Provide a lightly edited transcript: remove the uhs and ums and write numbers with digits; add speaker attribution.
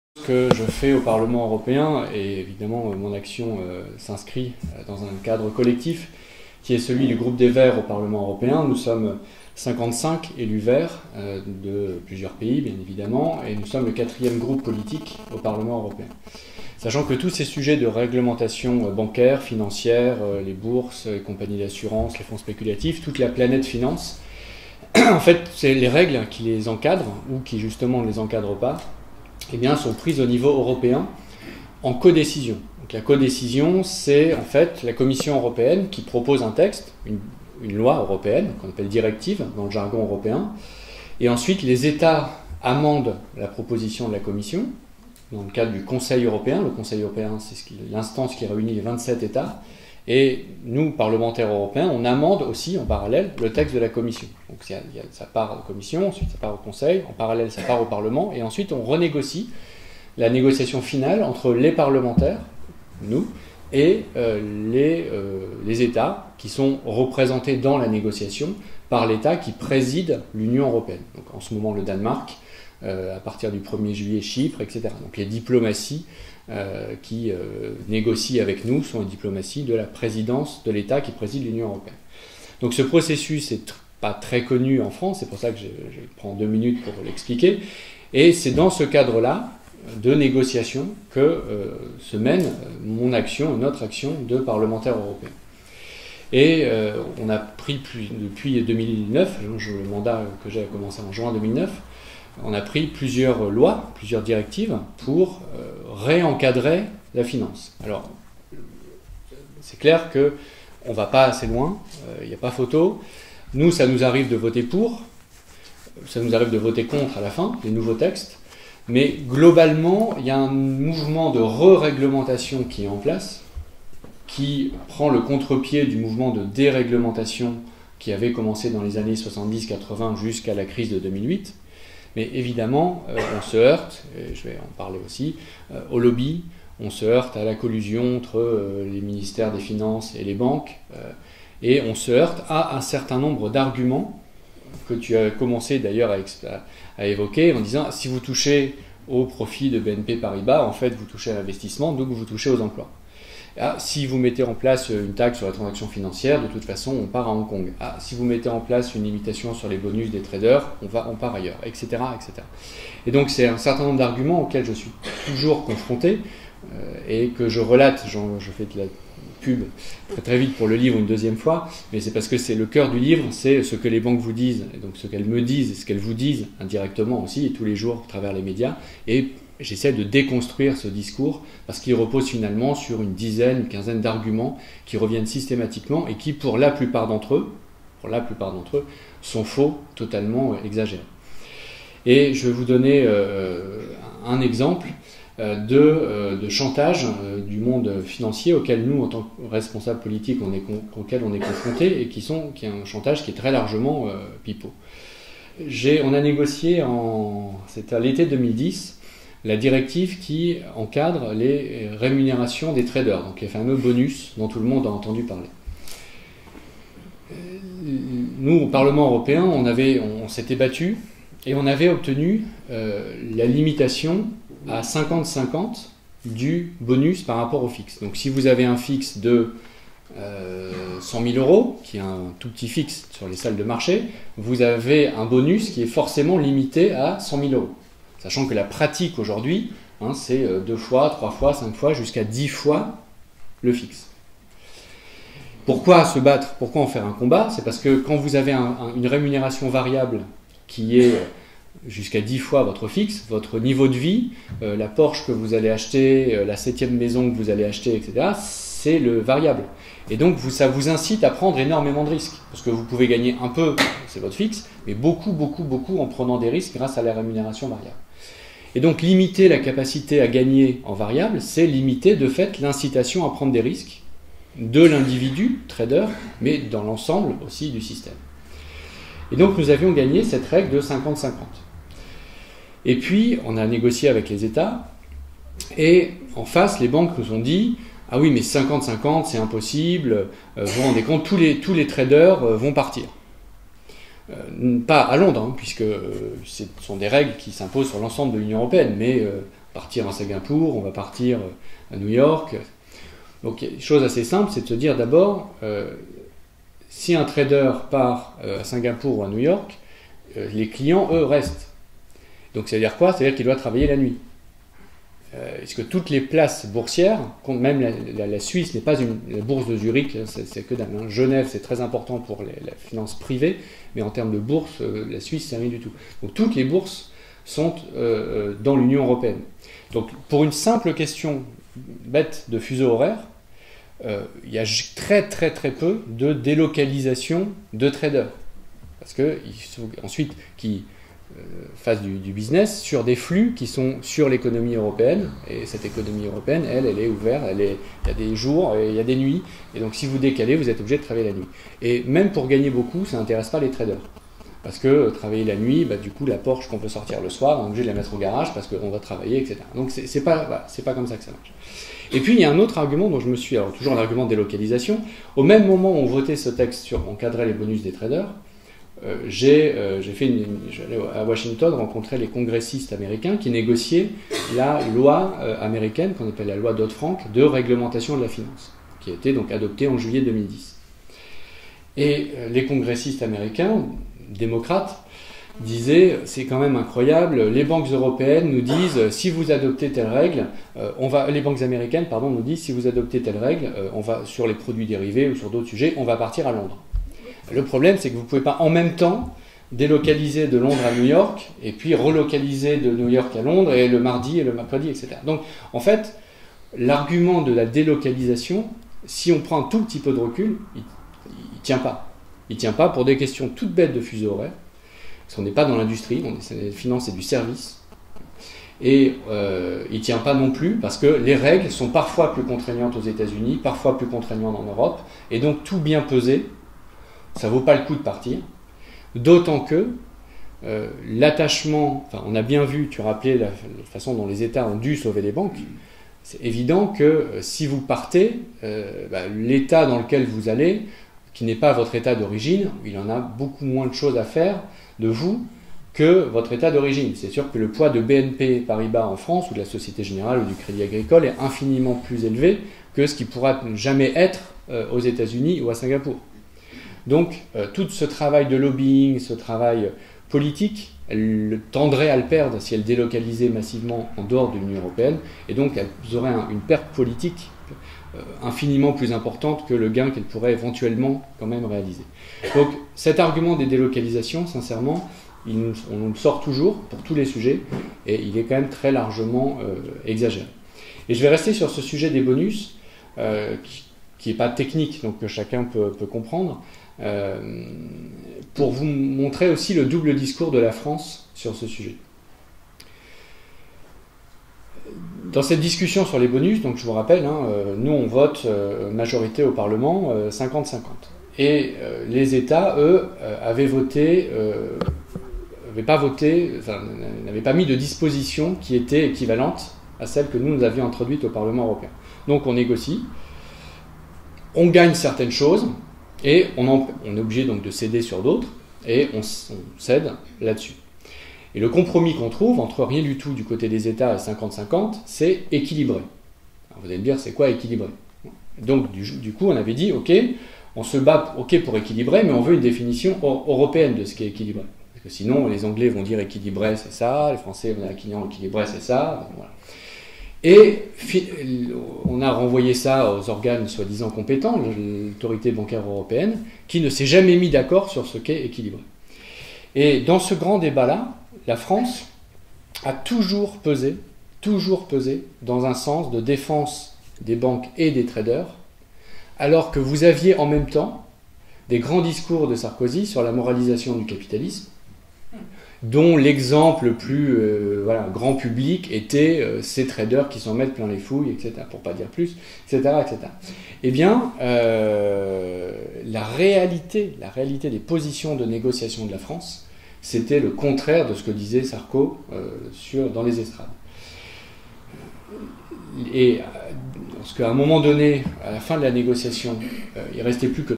Speaker 1: Ce que je fais au Parlement européen, et évidemment mon action s'inscrit dans un cadre collectif qui est celui du groupe des Verts au Parlement européen. Nous sommes 55 élus verts de plusieurs pays, bien évidemment, et nous sommes le 4e groupe politique au Parlement européen. Sachant que tous ces sujets de réglementation bancaire, financière, les bourses, les compagnies d'assurance, les fonds spéculatifs, toute la planète finance, en fait, c'est les règles qui les encadrent ou qui justement ne les encadrent pas, eh bien, sont prises au niveau européen en codécision. Donc la codécision, c'est en fait la Commission européenne qui propose un texte, une loi européenne, qu'on appelle directive dans le jargon européen, et ensuite les États amendent la proposition de la Commission dans le cadre du Conseil européen. Le Conseil européen, c'est l'instance qui réunit les 27 États, et nous, parlementaires européens, on amende aussi en parallèle le texte de la Commission. Donc ça part à la Commission, ensuite ça part au Conseil, en parallèle ça part au Parlement, et ensuite on renégocie la négociation finale entre les parlementaires, nous, et les États qui sont représentés dans la négociation par l'État qui préside l'Union européenne. Donc en ce moment le Danemark, à partir du 1er juillet Chypre, etc. Donc les diplomaties qui négocient avec nous sont les diplomaties de la présidence de l'État qui préside l'Union européenne. Donc ce processus n'est pas très connu en France, c'est pour ça que je prends 2 minutes pour l'expliquer, et c'est dans ce cadre-là de négociation que se mène mon action, notre action de parlementaire européen. Et on a pris depuis 2009, le mandat que j'ai commencé en juin 2009, on a pris plusieurs lois, plusieurs directives pour réencadrer la finance. Alors, c'est clair qu'on ne va pas assez loin, il n'y a pas photo. Nous, ça nous arrive de voter pour, ça nous arrive de voter contre à la fin, les nouveaux textes, mais globalement, il y a un mouvement de re-réglementation qui est en place, qui prend le contre-pied du mouvement de déréglementation qui avait commencé dans les années 70-80 jusqu'à la crise de 2008. Mais évidemment, on se heurte, et je vais en parler aussi, au lobby, on se heurte à la collusion entre les ministères des Finances et les banques, et on se heurte à un certain nombre d'arguments que tu as commencé d'ailleurs à évoquer en disant si vous touchez au profit de BNP Paribas, en fait vous touchez à l'investissement, donc vous touchez aux emplois. Ah, si vous mettez en place une taxe sur la transaction financière, de toute façon, on part à Hong Kong. Ah, si vous mettez en place une limitation sur les bonus des traders, on part ailleurs, etc., etc. Et donc, c'est un certain nombre d'arguments auxquels je suis toujours confronté et que je relate. Je fais de la pub très très vite pour le livre une deuxième fois, mais c'est parce que c'est le cœur du livre, c'est ce que les banques vous disent, et donc ce qu'elles me disent et ce qu'elles vous disent indirectement aussi, et tous les jours à travers les médias, et j'essaie de déconstruire ce discours parce qu'il repose finalement sur une quinzaine d'arguments qui reviennent systématiquement et qui, pour la plupart d'entre eux, sont faux, totalement exagérés. Et je vais vous donner un exemple de chantage du monde financier auquel nous, en tant que responsables politiques, auquel on est confrontés et qui est un chantage qui est très largement pipeau. On a négocié, c'était à l'été 2010, la directive qui encadre les rémunérations des traders, donc les fameux bonus dont tout le monde a entendu parler. Nous, au Parlement européen, on s'était battu et on avait obtenu la limitation à 50-50 du bonus par rapport au fixe. Donc si vous avez un fixe de 100 000 euros, qui est un tout petit fixe sur les salles de marché, vous avez un bonus qui est forcément limité à 100 000 euros. Sachant que la pratique aujourd'hui, c'est 2 fois, 3 fois, 5 fois, jusqu'à 10 fois le fixe. Pourquoi se battre? Pourquoi en faire un combat? C'est parce que quand vous avez une rémunération variable qui est jusqu'à 10 fois votre fixe, votre niveau de vie, la Porsche que vous allez acheter, la 7e maison que vous allez acheter, etc., c'est le variable. Et donc ça vous incite à prendre énormément de risques. Parce que vous pouvez gagner un peu, c'est votre fixe, mais beaucoup, beaucoup, beaucoup en prenant des risques grâce à la rémunération variable. Et donc limiter la capacité à gagner en variable, c'est limiter de fait l'incitation à prendre des risques de l'individu, trader, mais dans l'ensemble aussi du système. Et donc nous avions gagné cette règle de 50-50. Et puis on a négocié avec les États, et en face les banques nous ont dit « Ah oui, mais 50-50, c'est impossible, vous vous rendez compte, tous les traders vont partir ». Pas à Londres, puisque ce sont des règles qui s'imposent sur l'ensemble de l'Union européenne, mais partir à Singapour, on va partir à New York. Donc, chose assez simple, c'est de se dire d'abord, si un trader part à Singapour ou à New York, les clients, eux, restent. Donc, ça veut dire quoi? Ça veut dire qu'il doit travailler la nuit. Est-ce que toutes les places boursières, même la Suisse n'est pas la bourse de Zurich, c'est que dalle. Hein. Genève, c'est très important pour la finance privée, mais en termes de bourse, la Suisse, c'est rien du tout. Donc toutes les bourses sont dans l'Union européenne. Donc pour une simple question bête de fuseau horaire, il y a très très très peu de délocalisation de traders. Parce qu'il faut ensuite qu'ils fassent du business sur des flux qui sont sur l'économie européenne, et cette économie européenne, elle est ouverte, il y a des jours, et il y a des nuits, et donc si vous décalez, vous êtes obligé de travailler la nuit. Et même pour gagner beaucoup, ça n'intéresse pas les traders. Parce que travailler la nuit, du coup, la Porsche qu'on peut sortir le soir, on est obligé de la mettre au garage parce qu'on va travailler, etc. Donc c'est pas comme ça que ça marche. Et puis il y a un autre argument dont je me suis, alors toujours l'argument de délocalisation, au même moment où on votait ce texte sur encadrer les bonus des traders, j'allais à Washington rencontrer les congressistes américains qui négociaient la loi américaine, qu'on appelle la loi Dodd-Frank, de réglementation de la finance, qui a été donc adoptée en juillet 2010. Et les congressistes américains, démocrates, disaient c'est quand même incroyable, les banques européennes nous disent si vous adoptez telle règle, les banques américaines nous disent si vous adoptez telle règle, on va sur les produits dérivés ou sur d'autres sujets, on va partir à Londres. Le problème, c'est que vous ne pouvez pas en même temps délocaliser de Londres à New York et puis relocaliser de New York à Londres et le mardi et le mercredi, etc. Donc, en fait, l'argument de la délocalisation, si on prend un tout petit peu de recul, il ne tient pas. Il ne tient pas pour des questions toutes bêtes de fuseau horaire, parce qu'on n'est pas dans l'industrie, la finance c'est du service. Et il ne tient pas non plus parce que les règles sont parfois plus contraignantes aux États-Unis, parfois plus contraignantes en Europe, et donc tout bien pesé, ça ne vaut pas le coup de partir, d'autant que l'attachement, on a bien vu, tu rappelais la façon dont les États ont dû sauver les banques, c'est évident que si vous partez, l'État dans lequel vous allez, qui n'est pas votre État d'origine, il en a beaucoup moins de choses à faire de vous que votre État d'origine. C'est sûr que le poids de BNP Paribas en France, ou de la Société Générale, ou du Crédit Agricole, est infiniment plus élevé que ce qui pourra jamais être aux États-Unis ou à Singapour. Donc, tout ce travail de lobbying, ce travail politique, elle tendrait à le perdre si elle délocalisait massivement en dehors de l'Union européenne, et donc elles auraient une perte politique infiniment plus importante que le gain qu'elle pourrait éventuellement quand même réaliser. Donc, cet argument des délocalisations, sincèrement, on nous le sort toujours pour tous les sujets, et il est quand même très largement exagéré. Et je vais rester sur ce sujet des bonus, qui n'est pas technique, donc que chacun peut comprendre, pour vous montrer aussi le double discours de la France sur ce sujet. Dans cette discussion sur les bonus, donc je vous rappelle, nous on vote majorité au Parlement 50-50. Et les États, eux, n'avaient pas mis de disposition qui était équivalente à celle que nous avions introduite au Parlement européen. Donc on négocie, on gagne certaines choses, et on est obligé donc de céder sur d'autres, et on cède là-dessus. Et le compromis qu'on trouve entre rien du tout du côté des États et 50-50, c'est équilibré. Alors vous allez me dire, c'est quoi équilibré? Donc du coup, on avait dit, ok, on se bat pour équilibrer, mais on veut une définition européenne de ce qui est équilibré. Parce que sinon, les Anglais vont dire équilibré, c'est ça, les Français vont dire équilibré, c'est ça, voilà. Et on a renvoyé ça aux organes soi-disant compétents, l'autorité bancaire européenne, qui ne s'est jamais mis d'accord sur ce qu'est équilibré. Et dans ce grand débat-là, la France a toujours pesé dans un sens de défense des banques et des traders, alors que vous aviez en même temps des grands discours de Sarkozy sur la moralisation du capitalisme, dont l'exemple le plus grand public était ces traders qui s'en mettent plein les fouilles, etc., pour pas dire plus, etc., etc. Eh bien, la réalité des positions de négociation de la France, c'était le contraire de ce que disait Sarko dans les estrades. Et lorsqu'à un moment donné, à la fin de la négociation, il ne restait plus que